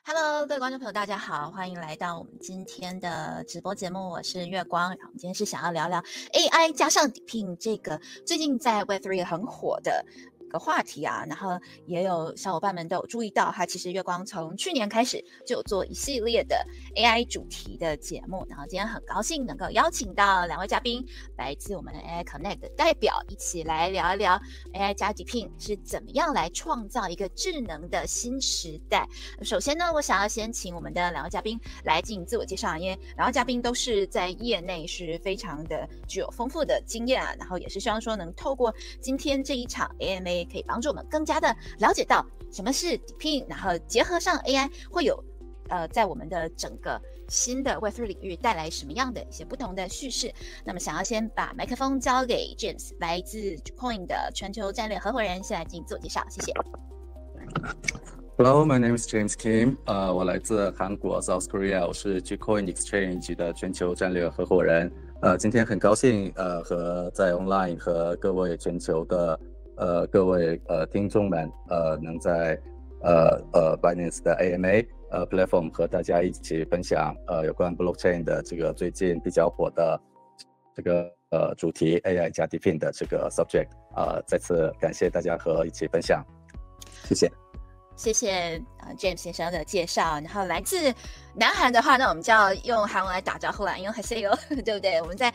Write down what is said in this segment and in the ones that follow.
Hello，各位观众朋友，大家好，欢迎来到我们今天的直播节目，我是月光。然后我们今天是想要聊聊 AI 加上底聘这个最近在 Web3 很火的个话题啊，然后也有小伙伴们都有注意到，它其实月光从去年开始就有做一系列的 AI 主题的节目，然后今天很高兴能够邀请到两位嘉宾，来自我们 AI Connect 的代表，一起来聊一聊 AI 加底聘是怎么样来创造一个智能的新时代。首先呢，我想要先请我们的两位嘉宾来进行自我介绍，因为两位嘉宾都是在业内是非常的具有丰富的经验啊，然后也是希望说能透过今天这一场 AMA 可以帮助我们更加的了解到什么是底聘，然后结合上 AI 会有在我们的整个新的 Web3 领域带来什么样的一些不同的叙事。那么想要先把麦克风交给 James， 来自 Gcoin 的全球战略合伙人，先来进行自我介绍，谢谢。 Hello, my name is James Kim. 我来自韩国 South Korea， 我是 Gcoin Exchange 的全球战略合伙人。今天很高兴和在 online 和各位全球的各位听众们能在Binance 的 AMA platform 和大家一起分享有关 blockchain 的这个最近比较火的这个主题 AI 加底聘的这个 subject。再次感谢大家和一起分享，谢谢。 谢谢James 先生的介绍。然后来自南韩的话，那我们就要用韩文来打招呼了，因为还是有对不对？我们在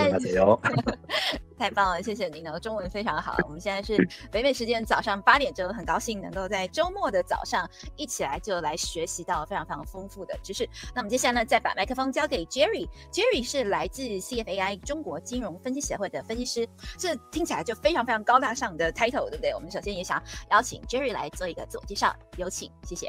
太棒了，谢谢您的中文非常好。我们现在是北美时间早上8点钟，很高兴能够在周末的早上一起来学习到非常非常丰富的知识。那我们接下来呢，再把麦克风交给 Jerry。Jerry 是来自 CFAI 中国金融分析协会的分析师，这听起来就非常非常高大上的 title， 对不对？我们首先也想邀请 Jerry 来做一个自我介绍，有请，谢谢。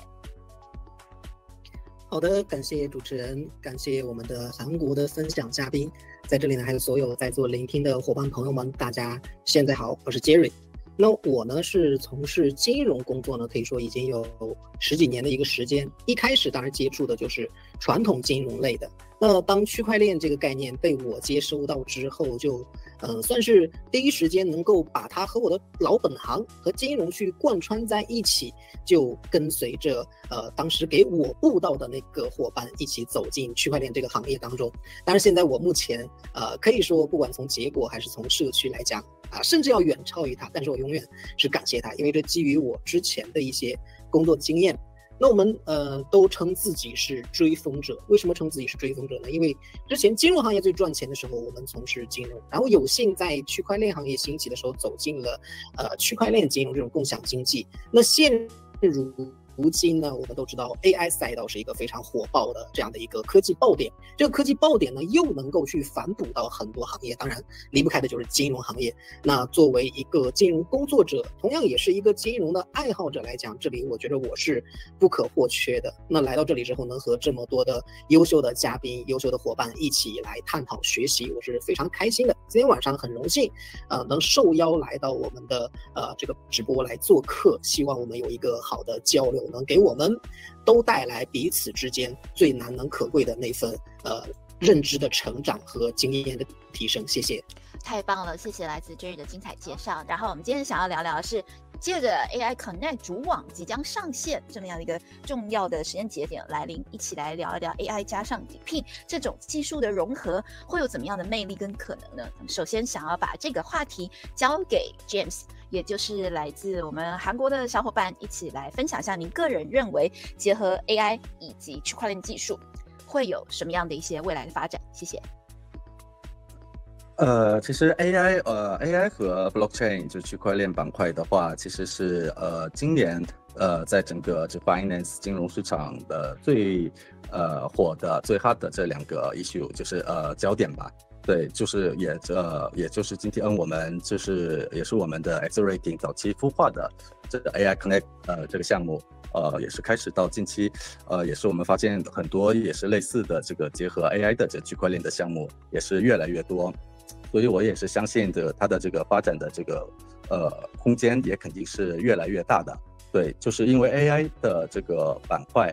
好的，感谢主持人，感谢我们的韩国的分享嘉宾，在这里呢，还有所有在座聆听的伙伴朋友们，大家现在好，我是 Jerry。那我呢是从事金融工作呢，可以说已经有10几年的一个时间。一开始当然接触的就是传统金融类的。那当区块链这个概念被我接收到之后，就算是第一时间能够把它和我的老本行和金融去贯穿在一起，就跟随着当时给我布道的那个伙伴一起走进区块链这个行业当中。当然现在我目前可以说不管从结果还是从社区来讲甚至要远超于他，但是我永远是感谢他，因为这基于我之前的一些工作经验。那我们都称自己是追风者，为什么称自己是追风者呢？因为之前金融行业最赚钱的时候，我们从事金融，然后有幸在区块链行业兴起的时候走进了区块链金融这种共享经济。那现如今呢，我们都知道 AI 赛道是一个非常火爆的这样的一个科技爆点，这个科技爆点呢又能够去反哺到很多行业，当然离不开的就是金融行业。那作为一个金融工作者，同样也是一个金融的爱好者来讲，这里我觉得我是不可或缺的。那来到这里之后，能和这么多的优秀的嘉宾、优秀的伙伴一起来探讨学习，我是非常开心的。今天晚上很荣幸能受邀来到我们的这个直播来做客，希望我们有一个好的交流，能给我们都带来彼此之间最难能可贵的那份认知的成长和经验的提升。谢谢。 太棒了，谢谢来自 Jerry 的精彩介绍。然后我们今天想要聊聊的是，借着 AI Connect 主网即将上线这么样的一个重要的时间节点来临，一起来聊一聊 AI 加上底聘这种技术的融合会有怎么样的魅力跟可能呢？首先想要把这个话题交给 James， 也就是来自我们韩国的小伙伴，一起来分享一下您个人认为结合 AI 以及区块链技术会有什么样的一些未来的发展。谢谢。 其实 AI 和 blockchain 就区块链板块的话，其实是今年在整个这 finance 金融市场的最火的最 hot 的这2个 issue 就是焦点吧。对，就是也就是今天我们就是也是我们的 accelerating 早期孵化的这个 AI Connect 这个项目。也是开始到近期，也是我们发现很多也是类似的这个结合 AI 的这区块链的项目也是越来越多，所以我也是相信它的这个发展的这个空间也肯定是越来越大的。对，就是因为 AI 的这个板块，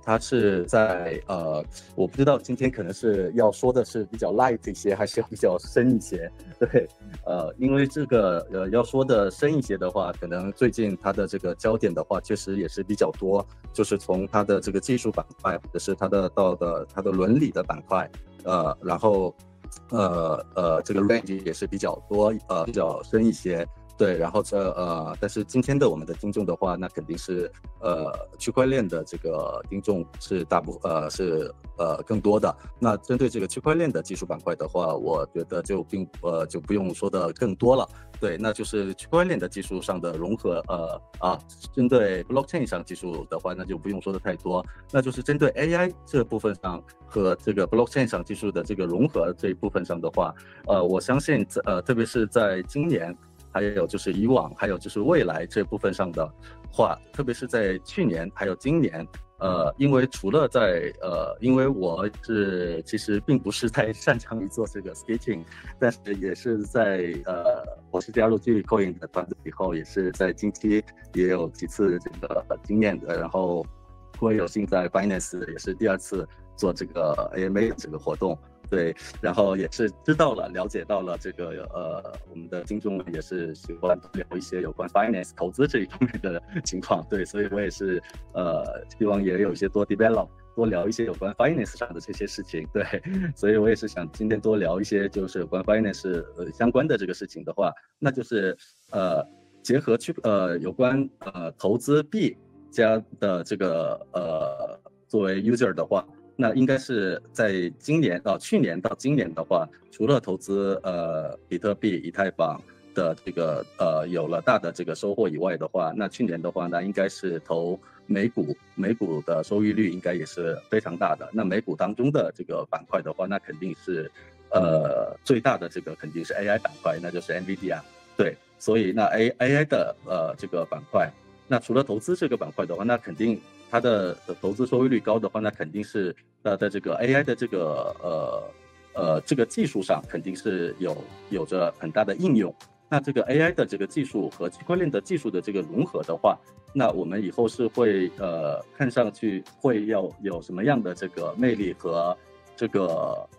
它是在我不知道今天可能是要说的是比较 light 一些，还是要比较深一些。对，因为这个要说的深一些的话，可能最近它的这个焦点的话，确实也是比较多，就是从它的这个技术板块，或者是它的它的伦理的板块，然后这个 range 也是比较多，比较深一些。对，然后但是今天的我们的听众的话，那肯定是区块链的这个听众是更多的。那针对这个区块链的技术板块的话，我觉得就不用说的更多了。对，那就是区块链的技术上的融合，针对 blockchain 上技术的话，那就不用说的太多。那就是针对 AI 这部分上和这个 blockchain 上技术的这个融合这一部分上的话，我相信特别是在今年。还有就是以往，还有就是未来这部分上的话，特别是在去年还有今年，因为除了因为我其实并不是太擅长于做这个 skating， 但是也是我是加入 Gcoin 的团队以后，也是在近期也有几次这个经验的，然后我有幸在 Binance 也是第2次做这个 AMA 的这个活动。对，然后也是了解到了这个我们的听众们也是喜欢聊一些有关 finance 投资这一方面的情况，对，所以我也是希望也有一些多聊一些有关 finance 上的这些事情，对，所以我也是想今天多聊一些就是有关 finance 相关的这个事情的话，那就是结合有关投资币加的这个作为 user 的话。那应该是在去年到今年的话，除了投资比特币、以太坊的这个有了大的这个收获以外的话，那去年的话呢，应该是投美股的收益率应该也是非常大的。那美股当中的这个板块的话，那肯定是最大的这个肯定是 AI 板块，那就是 NVIDIA。对，所以那 AI 的这个板块，那除了投资这个板块的话，那肯定。它的投资收益率高的话，那肯定是在这个 AI 的这个技术上肯定是有着很大的应用。那这个 AI 的这个技术和区块链的技术的这个融合的话，那我们以后是会看上去会要有什么样的这个魅力和这个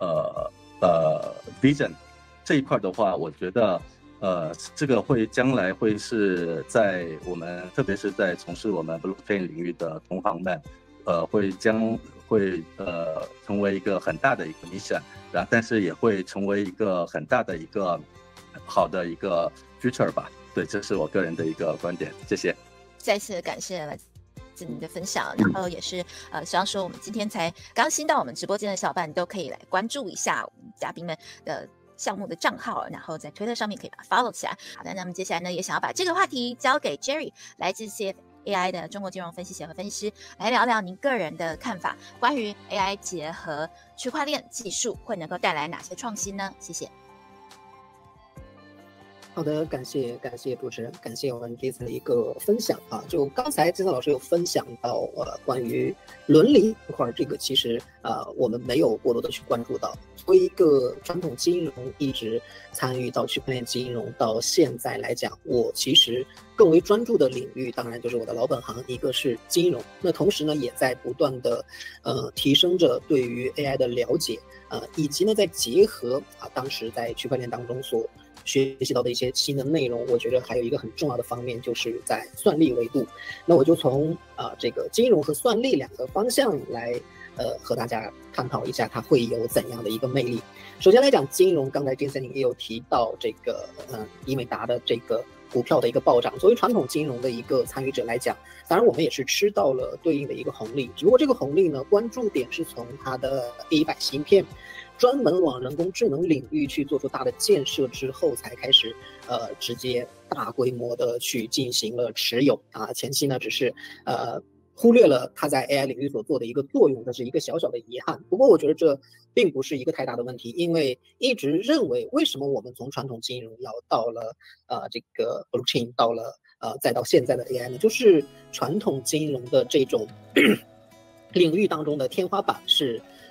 vision 这一块的话，我觉得。这个将来会是在我们，特别是在从事我们 blockchain 领域的同行们，将会成为一个很大的一个 mission， 但是也会成为一个很大的一个好的一个 future 吧。对，这是我个人的一个观点，谢谢。 再次感谢来自您的分享，然后也是希望说我们今天才刚新到我们直播间的小伙伴都可以来关注一下我们嘉宾们的项目的账号，然后在推特上面可以把它 follow 起来。好的，那么接下来呢，也想要把这个话题交给 Jerry， 来自 CFAI 的中国金融分析协会分析师，来聊聊您个人的看法，关于 AI 结合区块链技术会能够带来哪些创新呢？谢谢。 好的，感谢主持人，感谢我们这次的一个分享啊。就刚才金森老师有分享到关于伦理这块，这个其实我们没有过多的去关注到。作为一个传统金融一直参与到区块链金融到现在来讲，我其实更为专注的领域，当然就是我的老本行，一个是金融。那同时呢，也在不断的提升着对于 AI 的了解，以及呢，在结合当时在区块链当中所学习到的一些新的内容，我觉得还有一个很重要的方面，就是在算力维度。那我就从这个金融和算力两个方向来和大家探讨一下，它会有怎样的一个魅力。首先来讲金融，刚才Jason也有提到这个英伟达的这个股票的一个暴涨。作为传统金融的一个参与者来讲，当然我们也是吃到了对应的一个红利，只不过这个红利呢，关注点是从它的 A100芯片专门往人工智能领域去做出大的建设之后，才开始直接大规模的去进行了持有啊。前期呢只是忽略了它在 AI 领域所做的一个作用，这是一个小小的遗憾。不过我觉得这并不是一个太大的问题，因为一直认为为什么我们从传统金融要到了这个 blockchain 到了再到现在的 AI 呢？就是传统金融的这种领域当中的天花板是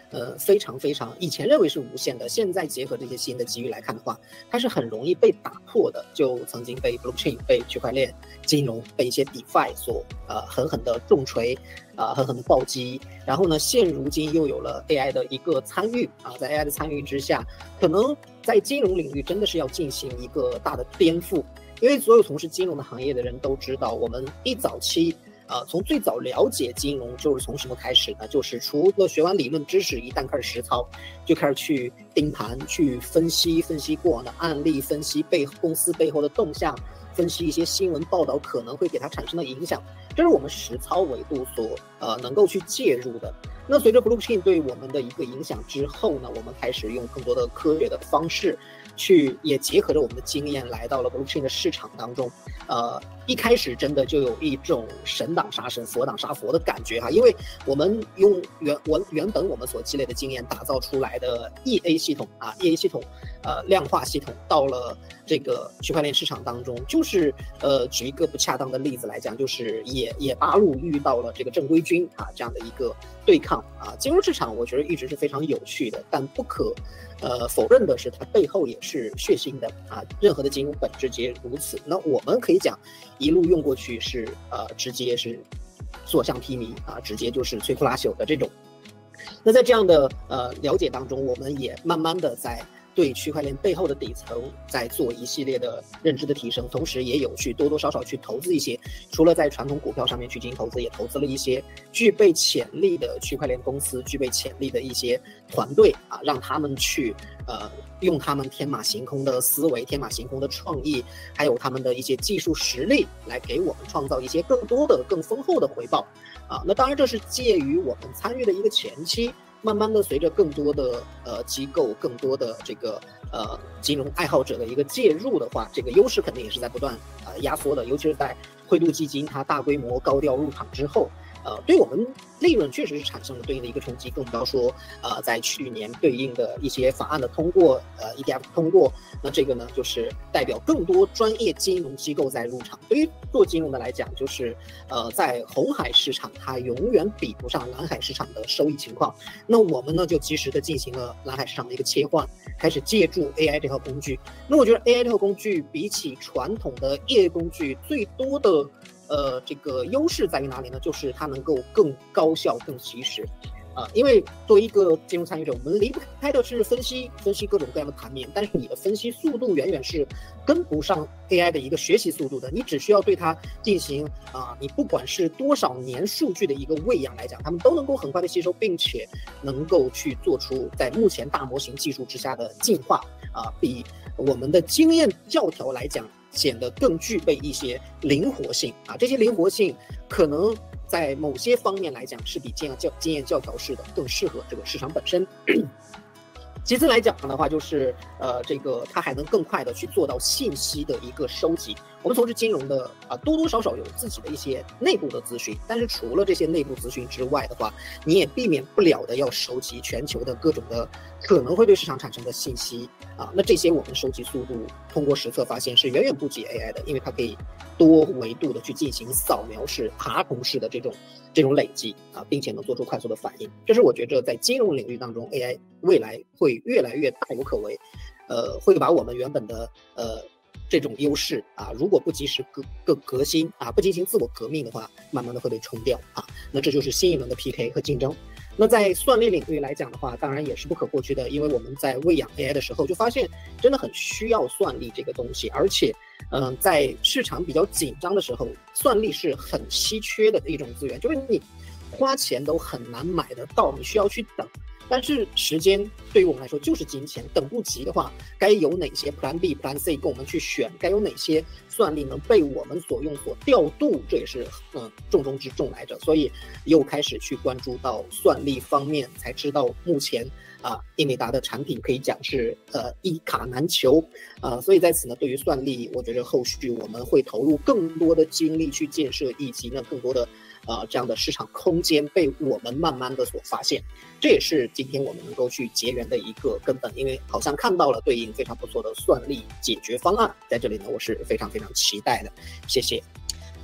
非常非常以前认为是无限的，现在结合这些新的机遇来看的话，它是很容易被打破的。就曾经被 blockchain、被区块链金融、被一些 DeFi 所狠狠的重锤，狠狠的暴击。然后呢，现如今又有了 AI 的一个参与在 AI 的参与之下，可能在金融领域真的是要进行一个大的颠覆。因为所有从事金融的行业的人都知道，我们一早期从最早了解金融就是从什么开始呢？就是除了学完理论知识，一旦开始实操，就开始去盯盘，去分析过往的案例，分析公司背后的动向，分析一些新闻报道可能会给它产生的影响，这是我们实操维度所能够去介入的。那随着 blockchain 对我们的一个影响之后呢，我们开始用更多的科学的方式也结合着我们的经验来到了 blockchain 的市场当中。一开始真的就有一种神挡杀神，佛挡杀佛的感觉因为我们用原本我们所积累的经验打造出来的 EA 系统EA 系统量化系统到了这个区块链市场当中，就是举一个不恰当的例子来讲，就是野八路遇到了这个正规军这样的一个对抗金融市场我觉得一直是非常有趣的，但不可否认的是它背后也是血腥的任何的金融本质皆如此。那我们可以讲一路用过去是直接是所向披靡直接就是摧枯拉朽的这种。那在这样的了解当中，我们也慢慢的在对区块链背后的底层在做一系列的认知的提升，同时也有去多多少少去投资一些，除了在传统股票上面去进行投资，也投资了一些具备潜力的区块链公司，具备潜力的一些团队让他们去用他们天马行空的思维、天马行空的创意，还有他们的一些技术实力，来给我们创造一些更多的、更丰厚的回报那当然这是介于我们参与的一个前期。慢慢的，随着更多的机构、更多的这个金融爱好者的一个介入的话，这个优势肯定也是在不断压缩的，尤其是在灰度基金它大规模高调入场之后，对我们利润确实是产生了对应的一个冲击，更不要说在去年对应的一些法案的通过，ETF 通过，那这个呢就是代表更多专业金融机构在入场。对于做金融的来讲，就是在红海市场它永远比不上蓝海市场的收益情况，那我们呢就及时的进行了蓝海市场的一个切换，开始借助 AI 这套工具。那我觉得 AI 这套工具比起传统的业工具最多的这个优势在于哪里呢？就是它能够更高效、更及时。因为作为一个金融参与者，我们离不开的是分析各种各样的盘面，但是你的分析速度远远是跟不上 AI 的一个学习速度的。你只需要对它进行你不管是多少年数据的一个喂养来讲，他们都能够很快的吸收，并且能够去做出在目前大模型技术之下的进化比我们的经验教条来讲显得更具备一些灵活性这些灵活性可能在某些方面来讲是比经验教条式的更适合这个市场本身。其次来讲的话，就是这个它还能更快的去做到信息的一个收集。我们从事金融的多多少少有自己的一些内部的资讯，但是除了这些内部资讯之外的话，你也避免不了的要收集全球的各种的可能会对市场产生的信息那这些我们收集速度通过实测发现是远远不及 AI 的，因为它可以多维度的去进行扫描式、爬虫式的这种累积并且能做出快速的反应。这是我觉得在金融领域当中 AI 未来会越来越大有可为，会把我们原本的这种优势如果不及时革新不进行自我革命的话，慢慢的会被冲掉那这就是新一轮的 PK 和竞争。那在算力领域来讲的话，当然也是不可或缺的，因为我们在喂养 AI 的时候就发现真的很需要算力这个东西，而且在市场比较紧张的时候，算力是很稀缺的一种资源，就是你花钱都很难买得到，你需要去等。但是时间对于我们来说就是金钱，等不及的话，该有哪些 Plan B、Plan C 供我们去选？该有哪些算力能被我们所用、所调度？这也是重中之重来着。所以又开始去关注到算力方面，才知道目前英伟达的产品可以讲是一卡难求所以在此呢，对于算力，我觉得后续我们会投入更多的精力去建设，以及呢更多的这样的市场空间被我们慢慢的所发现。这也是今天我们能够去结缘的一个根本，因为好像看到了对应非常不错的算力解决方案，在这里呢我是非常非常期待的。谢谢。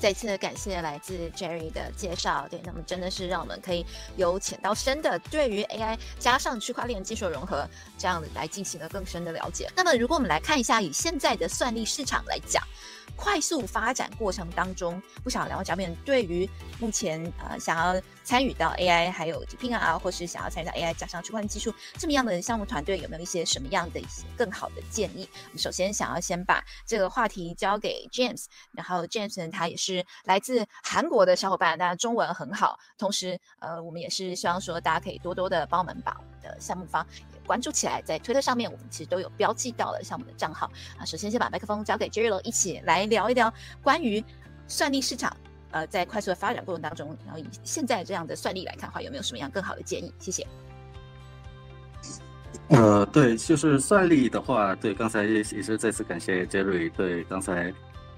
再次感谢来自 Jerry 的介绍，对，那么真的是让我们可以由浅到深的对于 AI 加上区块链技术融合这样来进行了更深的了解。那么如果我们来看一下以现在的算力市场来讲，快速发展过程当中，不晓得两位嘉宾对于目前想要参与到 AI 还有 DeepIn 啊，或是想要参与到 AI 加上区块链技术这么样的项目团队，有没有一些什么样的一些更好的建议？我们首先想要先把这个话题交给 James， 然后 James 呢，他也是来自韩国的小伙伴，当然中文很好，同时我们也是希望说大家可以多多的帮我们把我们的项目方关注起来，在推特上面我们其实都有标记到了项目的账号啊。首先先把麦克风交给 Jerry 喽，一起来聊一聊关于算力市场在快速的发展过程当中，然后以现在这样的算力来看的话，有没有什么样更好的建议？谢谢。 对，就是算力的话，对，刚才也是再次感谢 Jerry， 对，刚才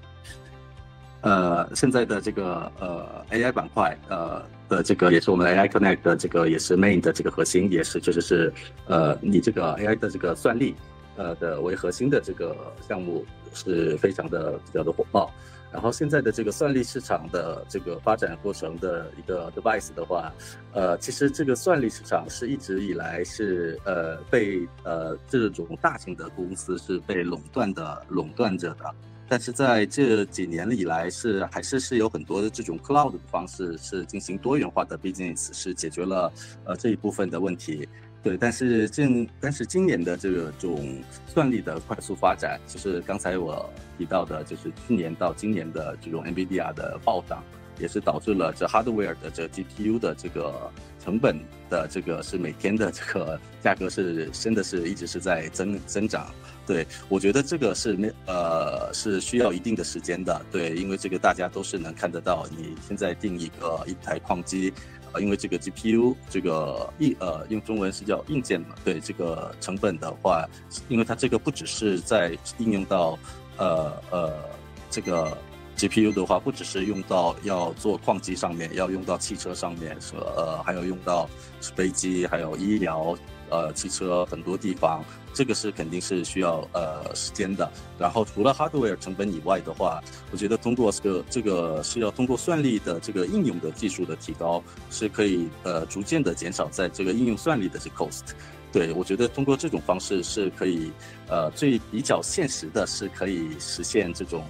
现在的这个AI 板块的这个也是我们 AI Connect 的这个也是 main 的这个核心，也是就是以这个 AI 的这个算力的为核心的这个项目是非常的比较的火爆。然后现在的这个算力市场的这个发展过程的一个 device 的话，其实这个算力市场是一直以来是被这种大型的公司是被垄断着的。但是在这几年以来还是有很多的这种 cloud 的方式是进行多元化的 business， 是解决了这一部分的问题。对，但是今年的这种算力的快速发展，就是刚才我提到的，就是去年到今年的这种 NVIDIA 的暴涨，也是导致了这 hardware 的这 GPU 的这个成本的这个是每天的这个价格是真的是一直是在增长。对，我觉得这个是需要一定的时间的。对，因为这个大家都是能看得到，你现在定一台矿机。因为这个 GPU 这个用中文是叫硬件嘛，对，这个成本的话，因为它这个不只是在应用到这个 GPU 的话，不只是用到要做矿机上面，要用到汽车上面，还有用到飞机，还有医疗汽车很多地方，这个是肯定是需要时间的。然后除了 hardware 成本以外的话，我觉得通过这个是要通过算力的这个应用的技术的提高，是可以逐渐的减少在这个应用算力的这 cost。对，我觉得通过这种方式是可以最比较现实的是可以实现这种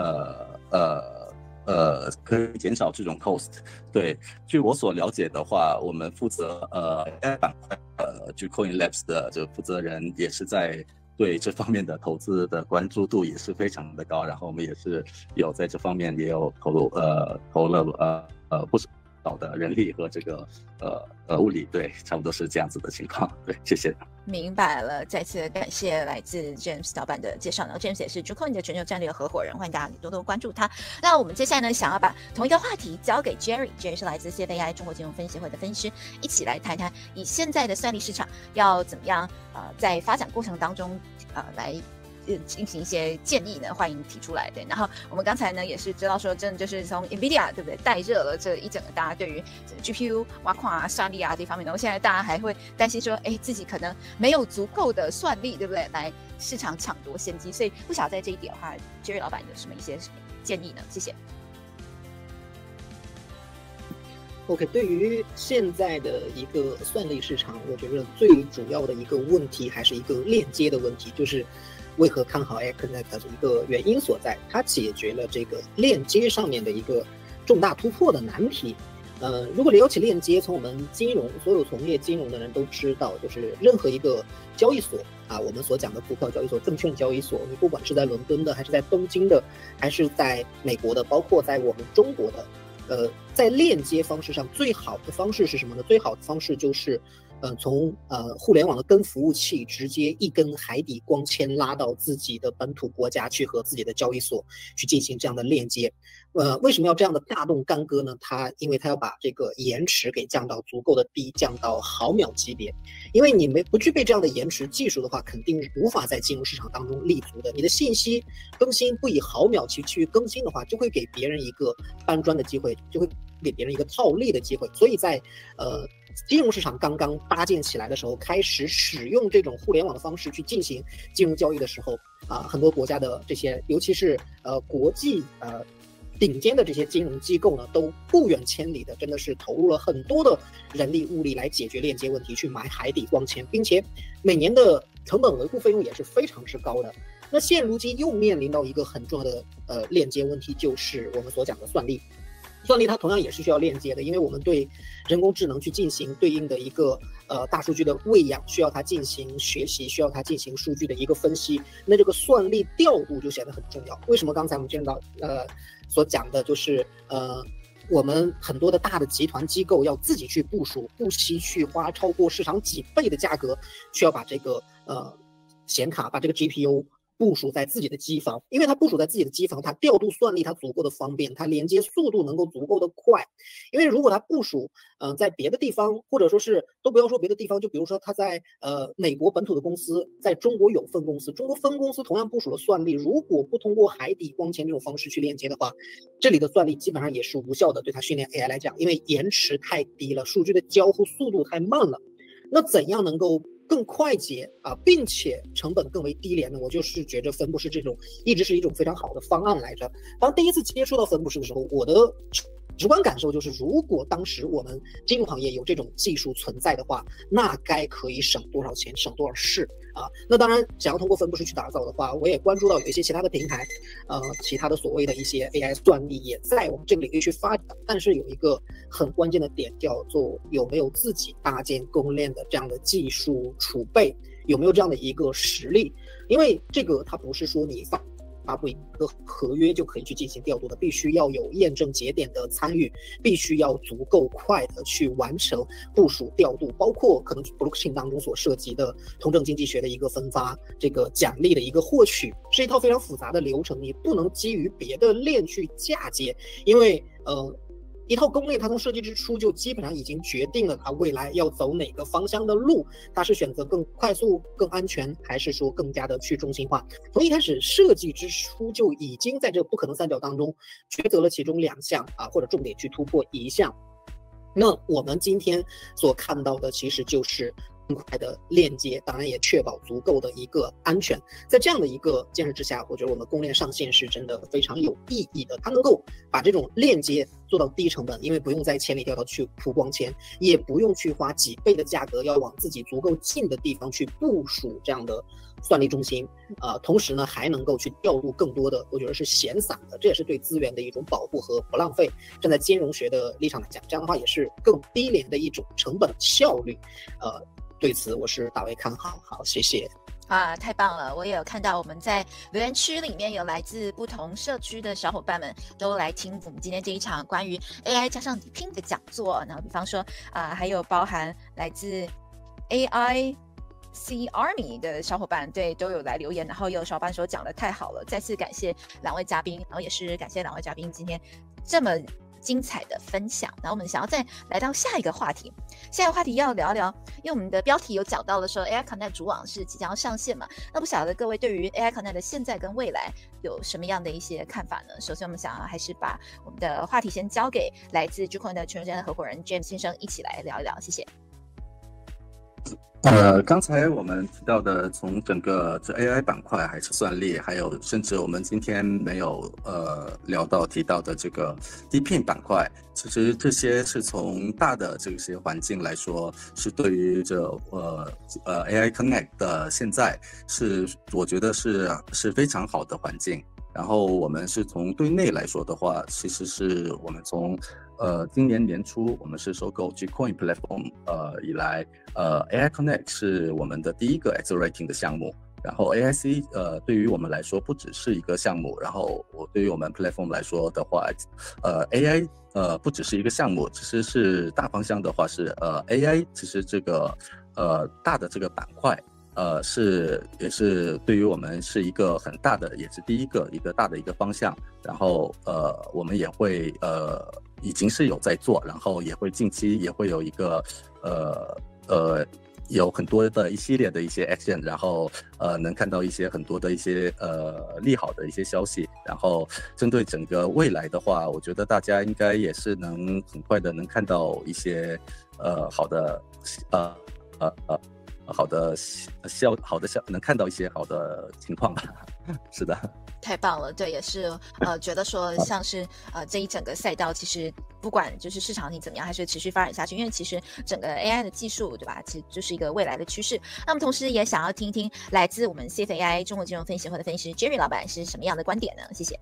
可以减少这种 cost。对，据我所了解的话，我们负责AI 板块Gcoin Labs 的这个负责人也是在对这方面的投资的关注度也是非常的高，然后我们也是有在这方面也有投了不少的人力和这个物理，对，差不多是这样子的情况。对，谢谢。 明白了，再次感谢来自 James 老板的介绍。然后 James 也是 Gcoin 的全球战略合伙人，欢迎大家多多关注他。那我们接下来呢，想要把同一个话题交给 Jerry 是来自 CFAI 中国金融分析协会的分析师，一起来谈谈以现在的算力市场要怎么样在发展过程当中来进行一些建议呢，欢迎提出来。对，然后我们刚才呢也是知道说，真的就是从 NVIDIA 对不对带热了这一整个大家对于 GPU 挖矿啊、算力啊这方面，然后现在大家还会担心说，自己可能没有足够的算力，对不对，来市场抢夺先机。所以不晓得在这一点的话 ，Jerry 老板有什么一些建议呢？谢谢。 OK， 对于现在的一个算力市场，我觉得最主要的一个问题还是一个链接的问题，就是为何看好 AI Connect 的一个原因所在，它解决了这个链接上面的一个重大突破的难题。如果聊起链接，从我们金融所有从业金融的人都知道，就是任何一个交易所啊，我们所讲的股票交易所、证券交易所，你不管是在伦敦的，还是在东京的，还是在美国的，包括在我们中国的。在链接方式上，最好的方式是什么呢？最好的方式就是从互联网的根服务器直接一根海底光纤拉到自己的本土国家去和自己的交易所去进行这样的链接。为什么要这样的大动干戈呢？因为它要把这个延迟给降到足够的低，降到毫秒级别。因为你不具备这样的延迟技术的话，肯定无法在金融市场当中立足的。你的信息更新不以毫秒去更新的话，就会给别人一个搬砖的机会，就会给别人一个套利的机会。所以在金融市场刚刚搭建起来的时候，开始使用这种互联网的方式去进行金融交易的时候，很多国家的这些，尤其是国际顶尖的这些金融机构呢，都不远千里的，真的是投入了很多的人力物力来解决链接问题，去买海底光纤，并且每年的成本维护费用也是非常之高的。那现如今又面临到一个很重要的链接问题，就是我们所讲的算力。算力它同样也是需要链接的，因为我们对人工智能去进行对应的一个大数据的喂养，需要它进行学习，需要它进行数据的一个分析，那这个算力调度就显得很重要。为什么刚才我们见到所讲的就是我们很多的大的集团机构要自己去部署，不惜去花超过市场几倍的价格，需要把这个显卡，把这个 GPU部署在自己的机房，因为它部署在自己的机房，它调度算力它足够的方便，它连接速度能够足够的快。因为如果它部署在别的地方，或者说是都不要说别的地方，就比如说它在美国本土的公司，在中国有分公司，中国分公司同样部署了算力，如果不通过海底光纤这种方式去链接的话，这里的算力基本上也是无效的，对它训练 AI 来讲，因为延迟太低了，数据的交互速度太慢了。那怎样能够更快捷并且成本更为低廉呢？我就是觉得分布式这种一直是一种非常好的方案来着。当第一次接触到分布式的时候，我的直观感受就是，如果当时我们金融行业有这种技术存在的话，那该可以省多少钱，省多少事啊！那当然，想要通过分布式去打造的话，我也关注到有一些其他的平台，其他的所谓的一些 AI 算力也在往这个领域去发展。但是有一个很关键的点，叫做有没有自己搭建公链的这样的技术储备，有没有这样的一个实力？因为这个它不是说你发布一个合约就可以去进行调度的，必须要有验证节点的参与，必须要足够快的去完成部署调度，包括可能 blockchain 当中所涉及的通证经济学的一个分发，这个奖励的一个获取，是一套非常复杂的流程，你不能基于别的链去嫁接，因为一套公链它从设计之初就基本上已经决定了它未来要走哪个方向的路，它是选择更快速更安全，还是说更加的去中心化。从一开始设计之初就已经在这个不可能三角当中抉择了其中2项或者重点去突破1项。那我们今天所看到的其实就是更快的链接，当然也确保足够的一个安全。在这样的一个建设之下，我觉得我们公链上线是真的非常有意义的。它能够把这种链接做到低成本，因为不用在千里迢迢去铺光纤，也不用去花几倍的价格要往自己足够近的地方去部署这样的算力中心，同时呢还能够去调度更多的，我觉得是闲散的，这也是对资源的一种保护和不浪费。站在金融学的立场来讲，这样的话也是更低廉的一种成本效率。对此我是大为看好。好，谢谢。 太棒了！我也有看到我们在留言区里面有来自不同社区的小伙伴们都来听我们今天这一场关于 AI 加上底拼的讲座。然后比方说还有包含来自 AI C Army 的小伙伴，对，都有来留言。然后有小伙伴说讲得太好了，再次感谢2位嘉宾，然后也是感谢2位嘉宾今天这么精彩的分享。然后我们想要再来到下一个话题，要聊聊，因为我们的标题有讲到了说 AI Connect 主网是即将要上线嘛，那不晓得各位对于 AI Connect 的现在跟未来有什么样的一些看法呢？首先我们想要还是把我们的话题先交给来自 Gcoin 的全球的合伙人 James 先生一起来聊一聊，谢谢。 刚才我们提到的，从整个这 AI 板块还是算力，还有甚至我们今天没有提到的这个 DeepIn 板块，其实这些是从大的这些环境来说，是对于这AI Connect 的现在我觉得是非常好的环境。然后我们是从对内来说的话，其实是我们从今年年初我们是收购 Gcoin Platform 以来AI Connect 是我们的第一个 accelerating 的项目。然后 AIC 对于我们来说不只是一个项目，然后对于我们 platform 来说的话AI 不只是一个项目，其实是大方向的话是AI 其实这个大的这个板块也是对于我们是一个很大的，也是第一个大的一个方向。然后我们也会已经是有在做，然后也会近期也会有一个有很多的一系列的一些 action， 然后能看到很多的一些利好的一些消息。然后针对整个未来的话，我觉得大家应该也是能很快的能看到一些好的能看到一些好的情况吧。是的。 太棒了，对，也是觉得说像是这一整个赛道，其实不管就是市场你怎么样，还是持续发展下去，因为其实整个 AI 的技术，对吧？其实就是一个未来的趋势。那么同时也想要听听来自我们 CFAI 中国金融分析协会的分析师 Jerry 老板是什么样的观点呢？谢谢。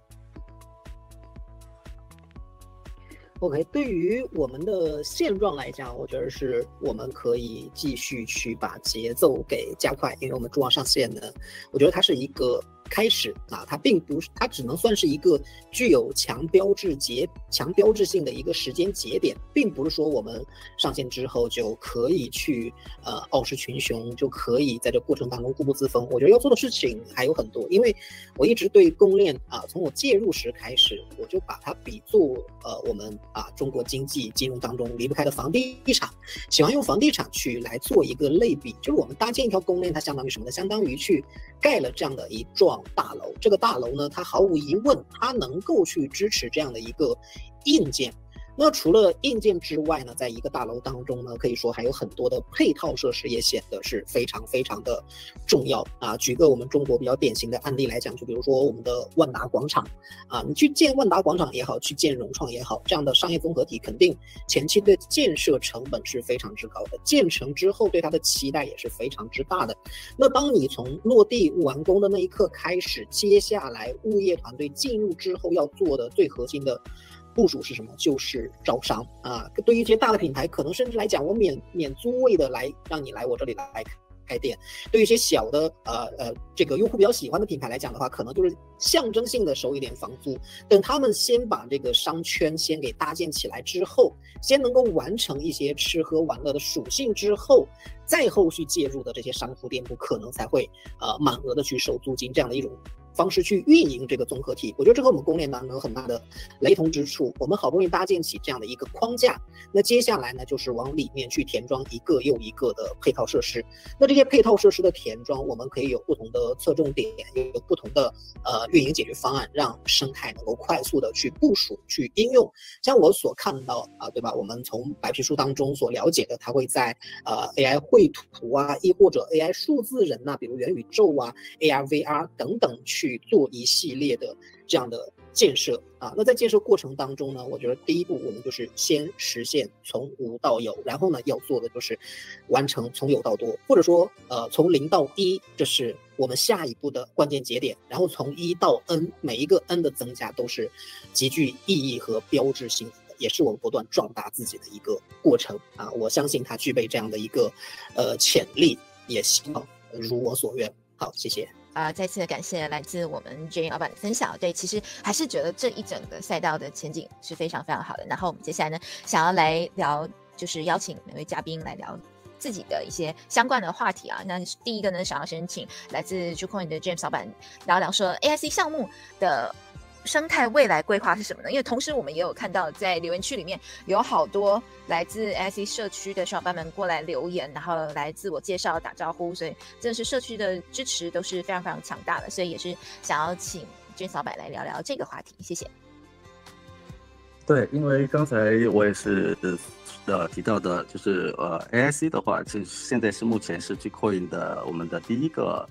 OK， 对于我们的现状来讲，我觉得是我们可以继续去把节奏给加快，因为我们主网上线呢，我觉得它是一个开始啊，它并不是，它只能算是一个具有强标志性的一个时间节点，并不是说我们上线之后就可以去傲视群雄，就可以在这过程当中固步自封。我觉得要做的事情还有很多，因为我一直对公链啊，从我介入时开始，我就把它比作我们中国经济金融当中离不开的房地产，喜欢用房地产去来做一个类比，就是我们搭建一条公链，它相当于什么呢？相当于去盖了这样的一幢大楼，这个大楼呢，它毫无疑问，它能够去支持这样的一个硬件。那除了硬件之外呢，在一个大楼当中呢，可以说还有很多的配套设施也显得是非常非常的重要啊。举个我们中国比较典型的案例来讲，就比如说我们的万达广场啊，你去建万达广场也好，去建融创也好，这样的商业综合体，肯定前期的建设成本是非常之高的，建成之后对它的期待也是非常之大的。那当你从落地完工的那一刻开始，接下来物业团队进入之后要做的最核心的部署是什么？就是招商啊！对于一些大的品牌，可能甚至来讲，我免租位的来让你来我这里来开店。对于一些小的这个用户比较喜欢的品牌来讲的话，可能就是象征性的收一点房租，等他们先把这个商圈先给搭建起来之后，先能够完成一些吃喝玩乐的属性之后，再后续介入的这些商铺店铺，可能才会满额的去收租金，这样的一种方式去运营这个综合体。我觉得这和我们公链当中有很大的雷同之处。我们好不容易搭建起这样的一个框架，那接下来呢，就是往里面去填装一个又一个的配套设施。那这些配套设施的填装，我们可以有不同的侧重点，有不同的运营解决方案，让生态能够快速的去部署、去应用。像我所看到对吧？我们从白皮书当中所了解的，它会在AI 绘图啊，亦或者 AI 数字人比如元宇宙啊、AR、VR 等等去做一系列的这样的建设那在建设过程当中呢，我觉得第一步我们就是先实现从无到有，然后呢要做的就是完成从有到多，或者说从0到1，这是我们下一步的关键节点。然后从1到 N， 每一个 N 的增加都是极具意义和标志性的，也是我们不断壮大自己的一个过程我相信它具备这样的一个潜力，也希望如我所愿。好，谢谢。 再次感谢来自我们 Jerry 老板的分享。对，其实还是觉得这一整个赛道的前景是非常非常好的。然后我们接下来呢，想要来聊，就是邀请每位嘉宾来聊自己的一些相关的话题那第一个呢，想要先请来自 Jucoin 的 James 老板聊聊说 AIC 项目的生态未来规划是什么呢？因为同时我们也有看到在留言区里面有好多来自 AIC 社区的小伙伴们过来留言，然后来自我介绍打招呼，所以真的是社区的支持都是非常非常强大的，所以也是想要请James老板来聊聊这个话题，谢谢。 对，因为刚才我也是提到的，就是AIC 的话，其实现在是目前是 Gcoin 的我们的第一个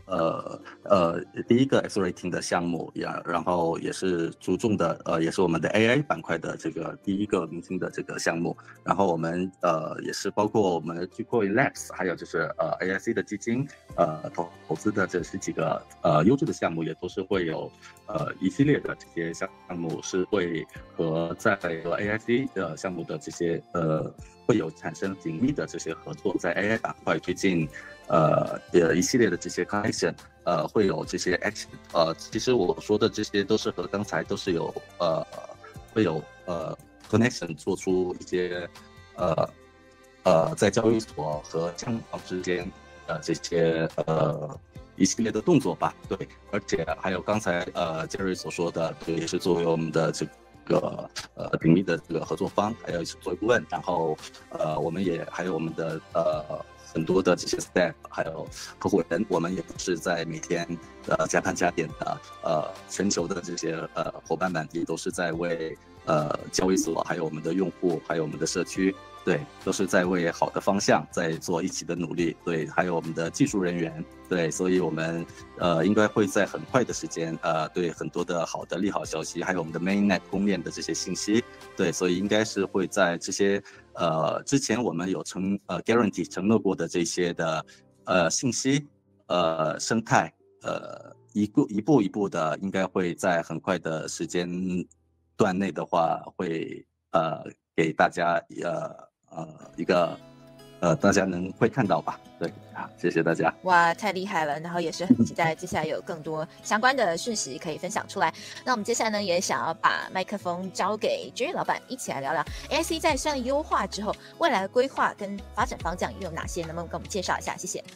accelerating 的项目然后也是注重的也是我们的 AI 板块的这个第一个明星的这个项目。然后我们也是包括我们 Gcoin Labs， 还有就是AIC 的基金投资的这十几个优质的项目，也都是会有一系列的这些项目是会和在AIC 的项目的这些会有产生紧密的这些合作，在 AI 板块推进一系列的这些 connection， 会有这些 action。其实我说的这些都是和刚才都是有会有connection 做出一些在交易所和项目方之间这些一系列的动作吧。对，而且还有刚才Jerry 所说的，对，也是作为我们的这个紧密的这个合作方，还有作为顾问，然后我们也还有我们的很多的这些 staff， 还有合伙人，我们也不是在每天加班加点的全球的这些伙伴们，也都是在为交易所，还有我们的用户，还有我们的社区对，都是在为好的方向在做一起的努力。对，还有我们的技术人员，对，所以我们应该会在很快的时间对很多的好的利好消息，还有我们的 mainnet 公链的这些信息，对，所以应该是会在这些之前我们有guarantee 承诺过的这些的信息生态一步一步的，应该会在很快的时间段内的话会给大家一个大家会看到吧。对啊，谢谢大家。 哇，太厉害了！然后也是很期待接下来有更多相关的讯息可以分享出来。那我们接下来呢，也想要把麦克风交给 Jerry 老板，一起来聊聊 AIC 在算力优化之后，未来的规划跟发展方向又有哪些？能不能跟我们介绍一下？谢谢。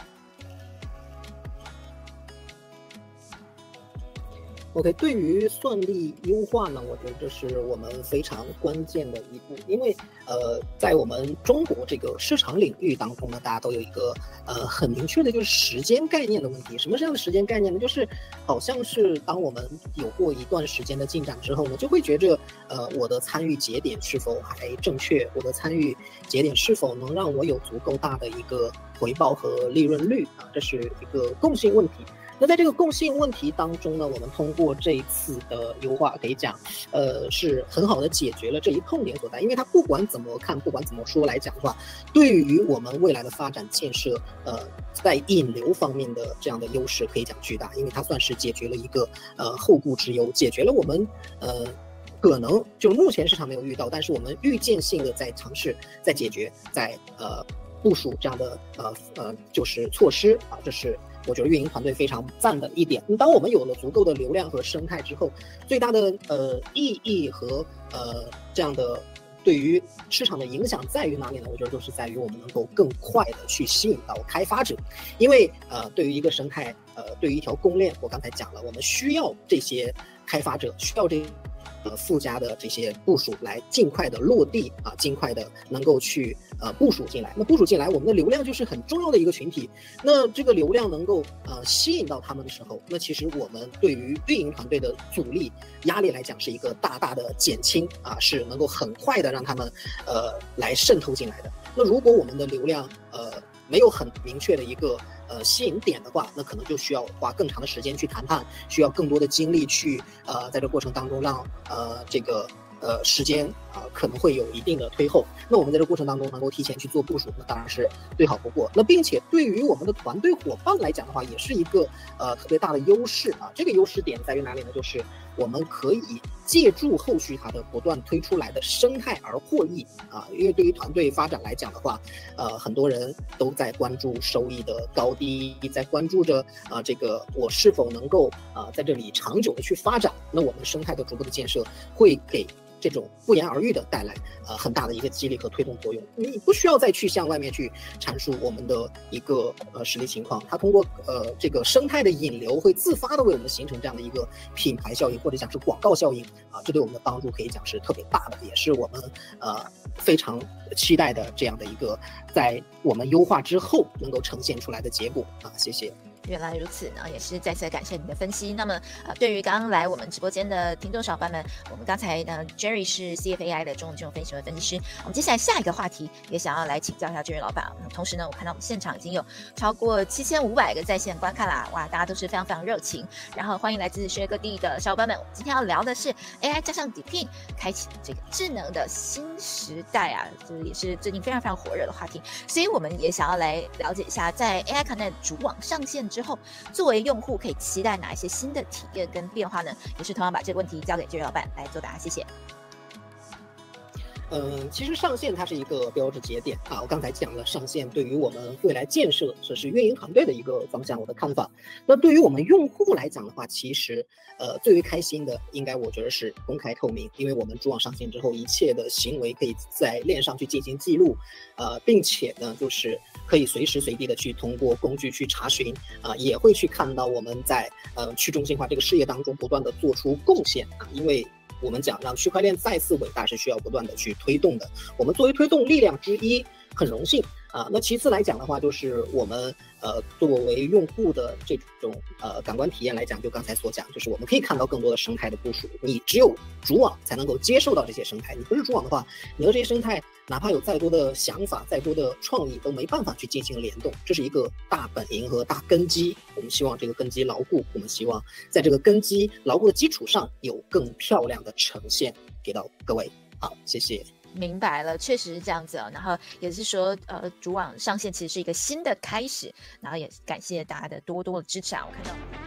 OK， 对于算力优化呢，我觉得这是我们非常关键的一步，因为在我们中国这个市场领域当中呢，大家都有一个很明确的就是时间概念的问题。什么是这样的时间概念呢？就是好像是当我们有过一段时间的进展之后呢，就会觉着我的参与节点是否还正确，我的参与节点是否能让我有足够大的一个回报和利润率啊，这是一个共性问题。那在这个共性问题当中呢，我们通过这一次的优化可以讲，是很好的解决了这一痛点所在。因为它不管怎么看，不管怎么说来讲的话，对于我们未来的发展建设，在引流方面的这样的优势可以讲巨大，因为它算是解决了一个后顾之忧，解决了我们可能就目前市场没有遇到，但是我们预见性的在尝试，在解决，在部署这样的就是措施啊，这是我觉得运营团队非常赞的一点。当我们有了足够的流量和生态之后，最大的意义和这样的对于市场的影响在于哪里呢？我觉得就是在于我们能够更快的去吸引到开发者，因为对于一个生态，对于一条公链，我刚才讲了，我们需要这些开发者，需要这附加的这些部署来尽快的落地啊，尽快的能够去部署进来。那部署进来，我们的流量就是很重要的一个群体。那这个流量能够吸引到他们的时候，那其实我们对于运营团队的阻力压力来讲是一个大大的减轻啊，是能够很快的让他们来渗透进来的。那如果我们的流量没有很明确的一个吸引点的话，那可能就需要花更长的时间去谈判，需要更多的精力去在这过程当中让这个时间可能会有一定的推后。那我们在这过程当中能够提前去做部署，那当然是最好不过。那并且对于我们的团队伙伴来讲的话，也是一个特别大的优势啊。这个优势点在于哪里呢？就是我们可以借助后续它的不断推出来的生态而获益啊。因为对于团队发展来讲的话，很多人都在关注收益的高低，在关注着这个我是否能够在这里长久的去发展。那我们生态的逐步的建设会给这种不言而喻的带来很大的一个激励和推动作用。你不需要再去向外面去阐述我们的一个实力情况，它通过这个生态的引流会自发的为我们形成这样的一个品牌效应，或者讲是广告效应啊，这对我们的帮助可以讲是特别大的，也是我们非常期待的这样的一个在我们优化之后能够呈现出来的结果啊。谢谢。 原来如此呢，也是再次感谢你的分析。那么对于刚刚来我们直播间的听众小伙伴们，我们刚才呢 Jerry 是 CFAI 的中文金融分析分析师，我们接下来下一个话题也想要来请教一下 Jerry 老板。同时呢，我看到我们现场已经有超过7500个在线观看啦，哇，大家都是非常非常热情。然后欢迎来自世界各地的小伙伴们，我们今天要聊的是 AI 加上 DeepIn 开启这个智能的新时代啊，这也是最近非常非常火热的话题。所以我们也想要来了解一下，在 AI Connect 主网上线之后，作为用户可以期待哪一些新的体验跟变化呢？也是同样把这个问题交给Jerry老板来作答，谢谢。 其实上线它是一个标志节点啊，我刚才讲了上线对于我们未来建设，这是运营团队的一个方向，我的看法。那对于我们用户来讲的话，其实最为开心的应该我觉得是公开透明，因为我们主网上线之后，一切的行为可以在链上去进行记录，并且呢就是可以随时随地的去通过工具去查询也会去看到我们在去中心化这个事业当中不断的做出贡献啊，因为我们讲让区块链再次伟大是需要不断的去推动的，我们作为推动力量之一，很荣幸那其次来讲的话，就是我们作为用户的这种感官体验来讲，就刚才所讲，就是我们可以看到更多的生态的部署。你只有主网才能够接受到这些生态，你不是主网的话，你和这些生态哪怕有再多的想法、再多的创意，都没办法去进行联动。这是一个大本营和大根基，我们希望这个根基牢固，我们希望在这个根基牢固的基础上，有更漂亮的呈现给到各位。好，谢谢。 明白了，确实是这样子然后也是说，主网上线其实是一个新的开始，然后也感谢大家的多多的支持啊，我看到。